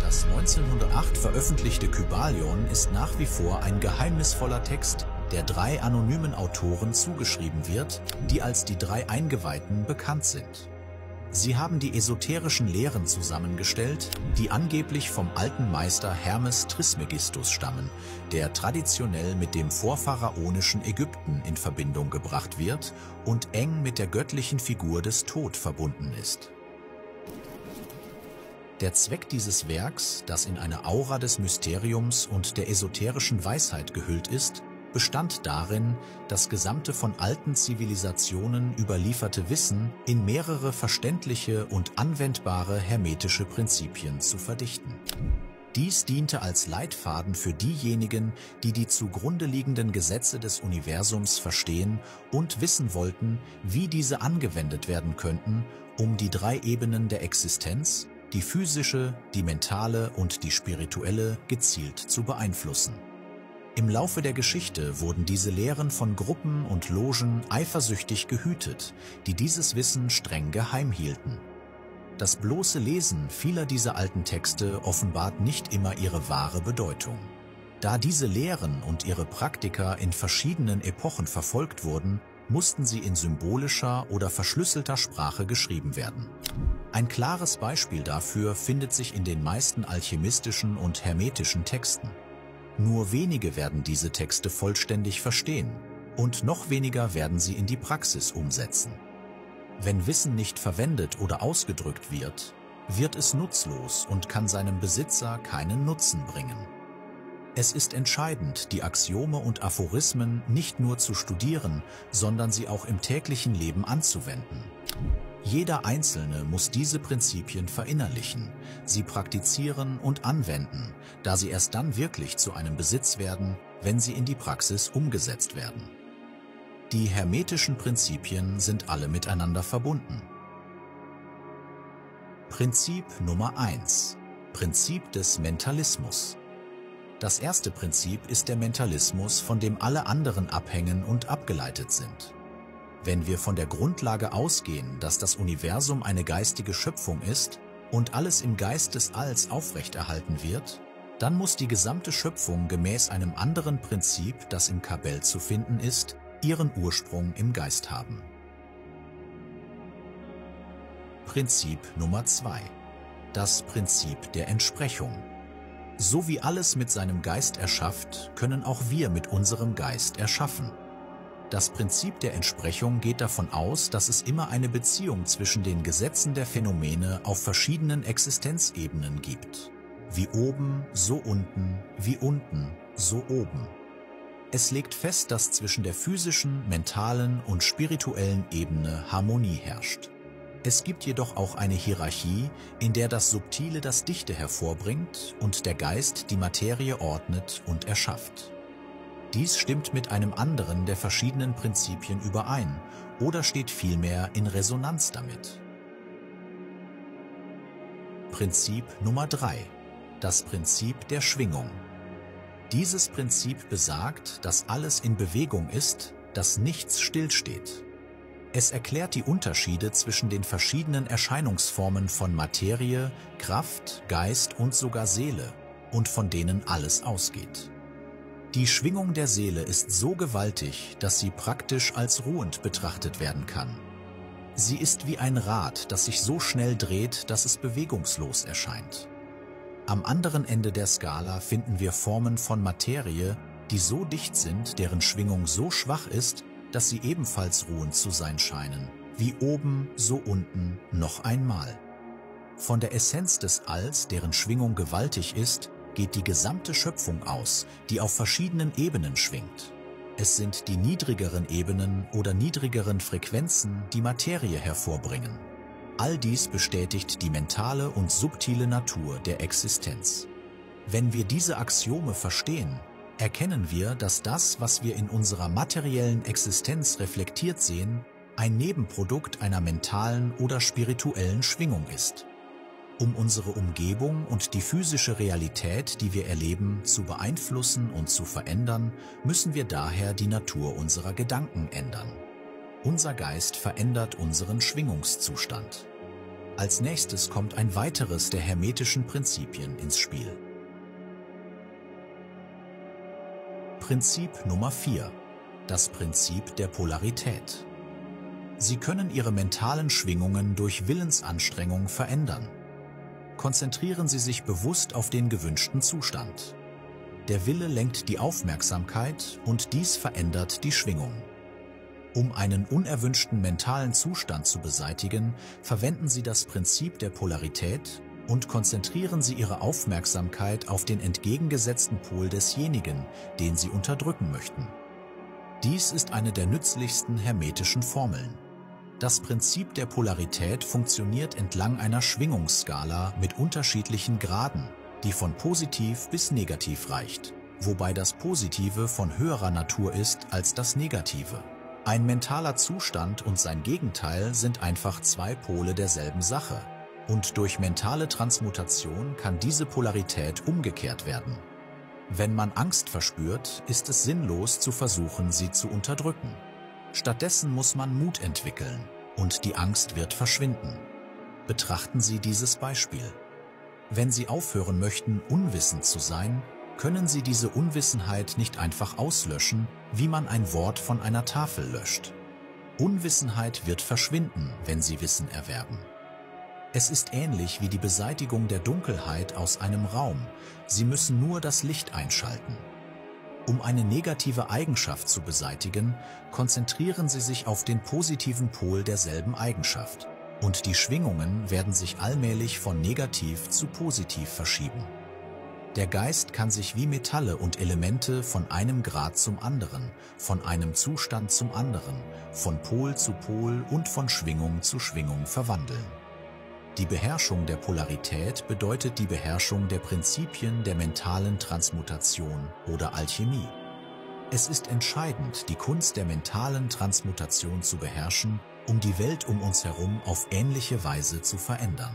Das 1908 veröffentlichte Kybalion ist nach wie vor ein geheimnisvoller Text, der 3 anonymen Autoren zugeschrieben wird, die als die 3 Eingeweihten bekannt sind. Sie haben die esoterischen Lehren zusammengestellt, die angeblich vom alten Meister Hermes Trismegistus stammen, der traditionell mit dem vorpharaonischen Ägypten in Verbindung gebracht wird und eng mit der göttlichen Figur des Tod verbunden ist. Der Zweck dieses Werks, das in eine Aura des Mysteriums und der esoterischen Weisheit gehüllt ist, bestand darin, das gesamte von alten Zivilisationen überlieferte Wissen in mehrere verständliche und anwendbare hermetische Prinzipien zu verdichten. Dies diente als Leitfaden für diejenigen, die die zugrunde liegenden Gesetze des Universums verstehen und wissen wollten, wie diese angewendet werden könnten, um die 3 Ebenen der Existenz, die physische, die mentale und die spirituelle, gezielt zu beeinflussen. Im Laufe der Geschichte wurden diese Lehren von Gruppen und Logen eifersüchtig gehütet, die dieses Wissen streng geheim hielten. Das bloße Lesen vieler dieser alten Texte offenbart nicht immer ihre wahre Bedeutung. Da diese Lehren und ihre Praktika in verschiedenen Epochen verfolgt wurden, mussten sie in symbolischer oder verschlüsselter Sprache geschrieben werden. Ein klares Beispiel dafür findet sich in den meisten alchemistischen und hermetischen Texten. Nur wenige werden diese Texte vollständig verstehen und noch weniger werden sie in die Praxis umsetzen. Wenn Wissen nicht verwendet oder ausgedrückt wird, wird es nutzlos und kann seinem Besitzer keinen Nutzen bringen. Es ist entscheidend, die Axiome und Aphorismen nicht nur zu studieren, sondern sie auch im täglichen Leben anzuwenden. Jeder Einzelne muss diese Prinzipien verinnerlichen, sie praktizieren und anwenden, da sie erst dann wirklich zu einem Besitz werden, wenn sie in die Praxis umgesetzt werden. Die hermetischen Prinzipien sind alle miteinander verbunden. Prinzip Nummer 1: Prinzip des Mentalismus. Das erste Prinzip ist der Mentalismus, von dem alle anderen abhängen und abgeleitet sind. Wenn wir von der Grundlage ausgehen, dass das Universum eine geistige Schöpfung ist und alles im Geist des Alls aufrechterhalten wird, dann muss die gesamte Schöpfung gemäß einem anderen Prinzip, das im Kabel zu finden ist, ihren Ursprung im Geist haben. Prinzip Nummer 2: Das Prinzip der Entsprechung. So wie alles mit seinem Geist erschafft, können auch wir mit unserem Geist erschaffen. Das Prinzip der Entsprechung geht davon aus, dass es immer eine Beziehung zwischen den Gesetzen der Phänomene auf verschiedenen Existenzebenen gibt. Wie oben, so unten, wie unten, so oben. Es legt fest, dass zwischen der physischen, mentalen und spirituellen Ebene Harmonie herrscht. Es gibt jedoch auch eine Hierarchie, in der das Subtile das Dichte hervorbringt und der Geist die Materie ordnet und erschafft. Dies stimmt mit einem anderen der verschiedenen Prinzipien überein oder steht vielmehr in Resonanz damit. Prinzip Nummer 3: Das Prinzip der Schwingung. Dieses Prinzip besagt, dass alles in Bewegung ist, dass nichts stillsteht. Es erklärt die Unterschiede zwischen den verschiedenen Erscheinungsformen von Materie, Kraft, Geist und sogar Seele und von denen alles ausgeht. Die Schwingung der Seele ist so gewaltig, dass sie praktisch als ruhend betrachtet werden kann. Sie ist wie ein Rad, das sich so schnell dreht, dass es bewegungslos erscheint. Am anderen Ende der Skala finden wir Formen von Materie, die so dicht sind, deren Schwingung so schwach ist, dass sie ebenfalls ruhend zu sein scheinen, wie oben, so unten, noch einmal. Von der Essenz des Alls, deren Schwingung gewaltig ist, geht die gesamte Schöpfung aus, die auf verschiedenen Ebenen schwingt. Es sind die niedrigeren Ebenen oder niedrigeren Frequenzen, die Materie hervorbringen. All dies bestätigt die mentale und subtile Natur der Existenz. Wenn wir diese Axiome verstehen, erkennen wir, dass das, was wir in unserer materiellen Existenz reflektiert sehen, ein Nebenprodukt einer mentalen oder spirituellen Schwingung ist. Um unsere Umgebung und die physische Realität, die wir erleben, zu beeinflussen und zu verändern, müssen wir daher die Natur unserer Gedanken ändern. Unser Geist verändert unseren Schwingungszustand. Als nächstes kommt ein weiteres der hermetischen Prinzipien ins Spiel. Prinzip Nummer 4. Das Prinzip der Polarität. Sie können Ihre mentalen Schwingungen durch Willensanstrengung verändern. Konzentrieren Sie sich bewusst auf den gewünschten Zustand. Der Wille lenkt die Aufmerksamkeit und dies verändert die Schwingung. Um einen unerwünschten mentalen Zustand zu beseitigen, verwenden Sie das Prinzip der Polarität und konzentrieren Sie Ihre Aufmerksamkeit auf den entgegengesetzten Pol desjenigen, den Sie unterdrücken möchten. Dies ist eine der nützlichsten hermetischen Formeln. Das Prinzip der Polarität funktioniert entlang einer Schwingungsskala mit unterschiedlichen Graden, die von positiv bis negativ reicht, wobei das Positive von höherer Natur ist als das Negative. Ein mentaler Zustand und sein Gegenteil sind einfach zwei Pole derselben Sache. Und durch mentale Transmutation kann diese Polarität umgekehrt werden. Wenn man Angst verspürt, ist es sinnlos zu versuchen, sie zu unterdrücken. Stattdessen muss man Mut entwickeln und die Angst wird verschwinden. Betrachten Sie dieses Beispiel. Wenn Sie aufhören möchten, unwissend zu sein, können Sie diese Unwissenheit nicht einfach auslöschen, wie man ein Wort von einer Tafel löscht. Unwissenheit wird verschwinden, wenn Sie Wissen erwerben. Es ist ähnlich wie die Beseitigung der Dunkelheit aus einem Raum. Sie müssen nur das Licht einschalten. Um eine negative Eigenschaft zu beseitigen, konzentrieren Sie sich auf den positiven Pol derselben Eigenschaft. Und die Schwingungen werden sich allmählich von negativ zu positiv verschieben. Der Geist kann sich wie Metalle und Elemente von einem Grad zum anderen, von einem Zustand zum anderen, von Pol zu Pol und von Schwingung zu Schwingung verwandeln. Die Beherrschung der Polarität bedeutet die Beherrschung der Prinzipien der mentalen Transmutation oder Alchemie. Es ist entscheidend, die Kunst der mentalen Transmutation zu beherrschen, um die Welt um uns herum auf ähnliche Weise zu verändern.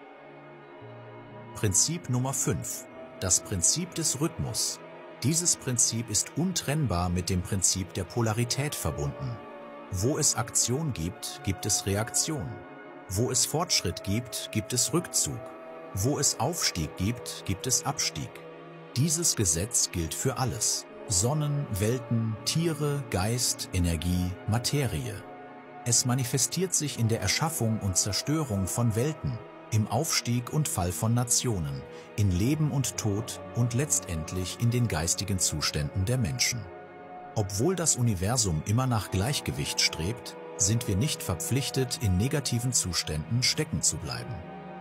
Prinzip Nummer 5. Das Prinzip des Rhythmus. Dieses Prinzip ist untrennbar mit dem Prinzip der Polarität verbunden. Wo es Aktion gibt, gibt es Reaktion. Wo es Fortschritt gibt, gibt es Rückzug. Wo es Aufstieg gibt, gibt es Abstieg. Dieses Gesetz gilt für alles. Sonnen, Welten, Tiere, Geist, Energie, Materie. Es manifestiert sich in der Erschaffung und Zerstörung von Welten, im Aufstieg und Fall von Nationen, in Leben und Tod und letztendlich in den geistigen Zuständen der Menschen. Obwohl das Universum immer nach Gleichgewicht strebt, sind wir nicht verpflichtet, in negativen Zuständen stecken zu bleiben.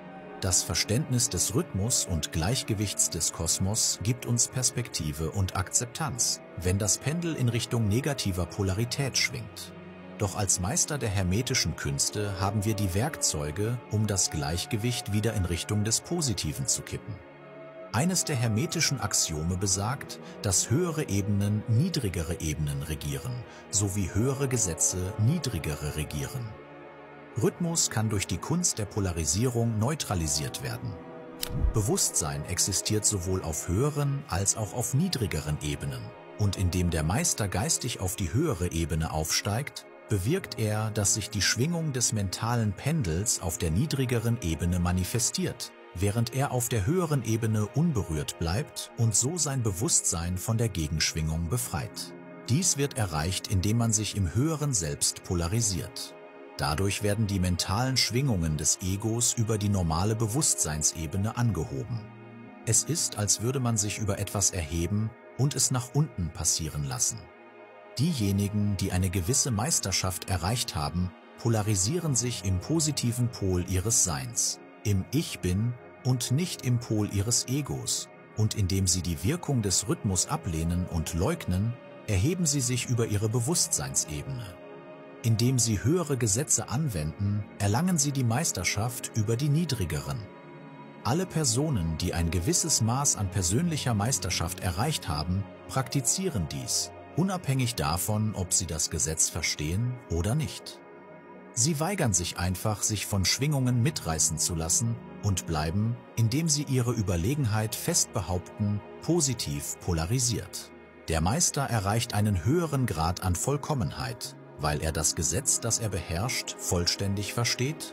Das Verständnis des Rhythmus und Gleichgewichts des Kosmos gibt uns Perspektive und Akzeptanz, wenn das Pendel in Richtung negativer Polarität schwingt. Doch als Meister der hermetischen Künste haben wir die Werkzeuge, um das Gleichgewicht wieder in Richtung des Positiven zu kippen. Eines der hermetischen Axiome besagt, dass höhere Ebenen niedrigere Ebenen regieren, sowie höhere Gesetze niedrigere regieren. Rhythmus kann durch die Kunst der Polarisierung neutralisiert werden. Bewusstsein existiert sowohl auf höheren als auch auf niedrigeren Ebenen. Und indem der Meister geistig auf die höhere Ebene aufsteigt, bewirkt er, dass sich die Schwingung des mentalen Pendels auf der niedrigeren Ebene manifestiert, während er auf der höheren Ebene unberührt bleibt und so sein Bewusstsein von der Gegenschwingung befreit. Dies wird erreicht, indem man sich im höheren Selbst polarisiert. Dadurch werden die mentalen Schwingungen des Egos über die normale Bewusstseinsebene angehoben. Es ist, als würde man sich über etwas erheben und es nach unten passieren lassen. Diejenigen, die eine gewisse Meisterschaft erreicht haben, polarisieren sich im positiven Pol ihres Seins, im Ich Bin und nicht im Pol ihres Egos, und indem sie die Wirkung des Rhythmus ablehnen und leugnen, erheben sie sich über ihre Bewusstseinsebene. Indem sie höhere Gesetze anwenden, erlangen sie die Meisterschaft über die niedrigeren. Alle Personen, die ein gewisses Maß an persönlicher Meisterschaft erreicht haben, praktizieren dies, unabhängig davon, ob sie das Gesetz verstehen oder nicht. Sie weigern sich einfach, sich von Schwingungen mitreißen zu lassen und bleiben, indem sie ihre Überlegenheit fest behaupten, positiv polarisiert. Der Meister erreicht einen höheren Grad an Vollkommenheit, weil er das Gesetz, das er beherrscht, vollständig versteht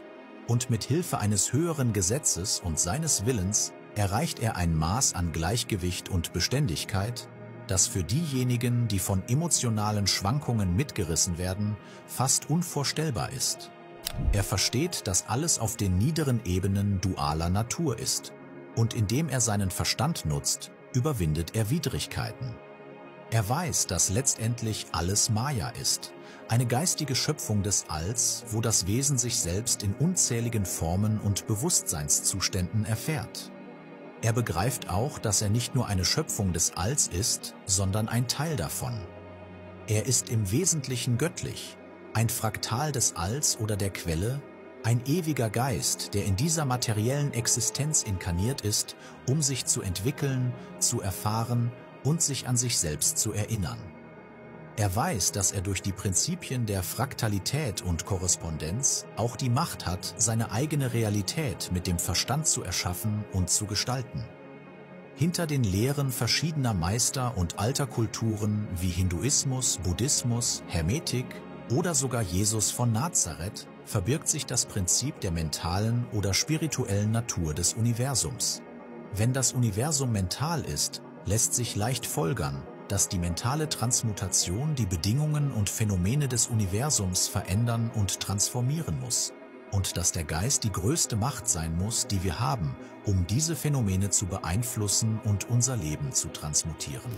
Und mit Hilfe eines höheren Gesetzes und seines Willens erreicht er ein Maß an Gleichgewicht und Beständigkeit, das für diejenigen, die von emotionalen Schwankungen mitgerissen werden, fast unvorstellbar ist. Er versteht, dass alles auf den niederen Ebenen dualer Natur ist, und indem er seinen Verstand nutzt, überwindet er Widrigkeiten. Er weiß, dass letztendlich alles Maya ist, eine geistige Schöpfung des Alls, wo das Wesen sich selbst in unzähligen Formen und Bewusstseinszuständen erfährt. Er begreift auch, dass er nicht nur eine Schöpfung des Alls ist, sondern ein Teil davon. Er ist im Wesentlichen göttlich, ein Fraktal des Alls oder der Quelle, ein ewiger Geist, der in dieser materiellen Existenz inkarniert ist, um sich zu entwickeln, zu erfahren und sich an sich selbst zu erinnern. Er weiß, dass er durch die Prinzipien der Fraktalität und Korrespondenz auch die Macht hat, seine eigene Realität mit dem Verstand zu erschaffen und zu gestalten. Hinter den Lehren verschiedener Meister und alter Kulturen wie Hinduismus, Buddhismus, Hermetik oder sogar Jesus von Nazareth verbirgt sich das Prinzip der mentalen oder spirituellen Natur des Universums. Wenn das Universum mental ist, lässt sich leicht folgern, dass die mentale Transmutation die Bedingungen und Phänomene des Universums verändern und transformieren muss und dass der Geist die größte Macht sein muss, die wir haben, um diese Phänomene zu beeinflussen und unser Leben zu transmutieren.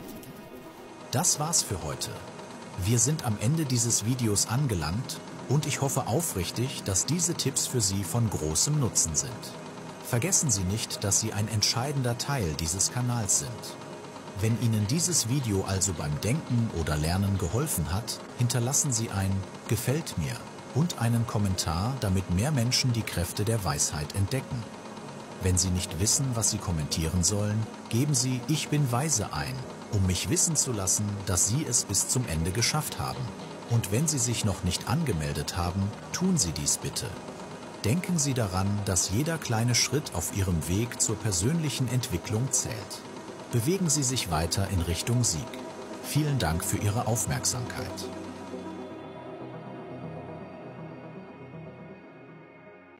Das war's für heute. Wir sind am Ende dieses Videos angelangt und ich hoffe aufrichtig, dass diese Tipps für Sie von großem Nutzen sind. Vergessen Sie nicht, dass Sie ein entscheidender Teil dieses Kanals sind. Wenn Ihnen dieses Video also beim Denken oder Lernen geholfen hat, hinterlassen Sie ein „Gefällt mir“ und einen Kommentar, damit mehr Menschen die Kräfte der Weisheit entdecken. Wenn Sie nicht wissen, was Sie kommentieren sollen, geben Sie „Ich bin weise“ ein, um mich wissen zu lassen, dass Sie es bis zum Ende geschafft haben. Und wenn Sie sich noch nicht angemeldet haben, tun Sie dies bitte. Denken Sie daran, dass jeder kleine Schritt auf Ihrem Weg zur persönlichen Entwicklung zählt. Bewegen Sie sich weiter in Richtung Sieg. Vielen Dank für Ihre Aufmerksamkeit.